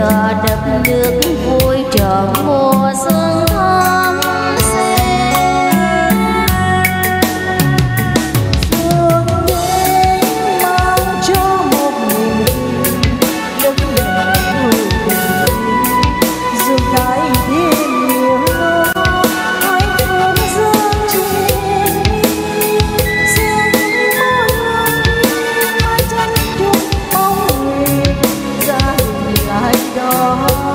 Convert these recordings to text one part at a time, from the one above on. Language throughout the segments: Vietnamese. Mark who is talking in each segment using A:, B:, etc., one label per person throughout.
A: trò đập nước vui trọn mùa xuân thắm sen.
B: Phương đến mang cho một niềm đất đẹp vui tình, dù cái thêm nhiều lo hai phương dương trên mi sẽ mỗi ngày hai chân chung mong nguyện gia đình lại đó.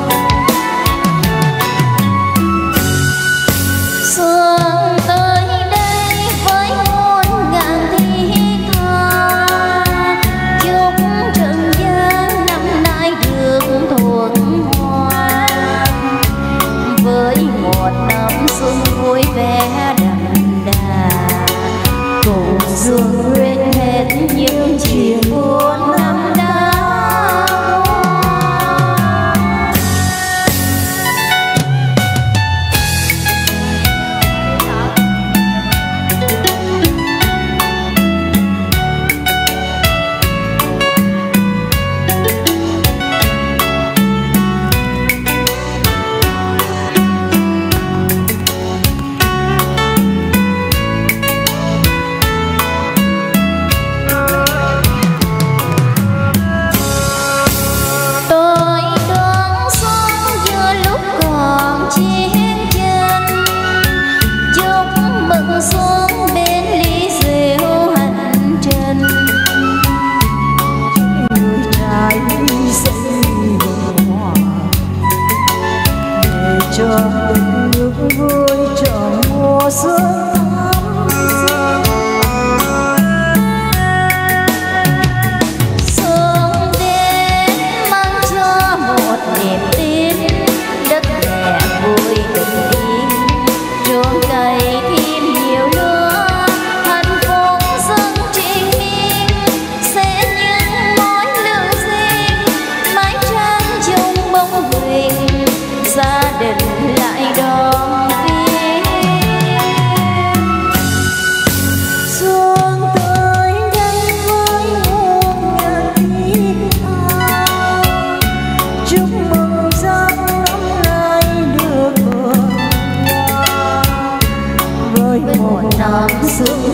A: Xuân tới đây với muôn ngàn thi ca, chúc trần gian năm nay được thuận hòa, với một năm xuân vui vẻ đậm đà, cùng xuân quên hết những chuyện buồn năm đã qua. Tôi đón xuân giữa lúc còn chiến tranh, chúc mừng xuân bên ly rượu hành trình.
B: Người trai sinh hòa để cho tình nước vui trọn mùa xuân thắm sen.
A: Xuân đến mang cho một niềm tin, đất đẹp vui bình yên, chuông cày thêm nhiều lúa, hạnh phúc dâng triền miên, sẽ những mối lưu duyên mái tranh chung bóng hình, gia đình lại đoàn viên.
B: Xuân tới đây với muôn ngàn thiết tha, chúc mừng giang năm nay được vượt qua, với một năm xuân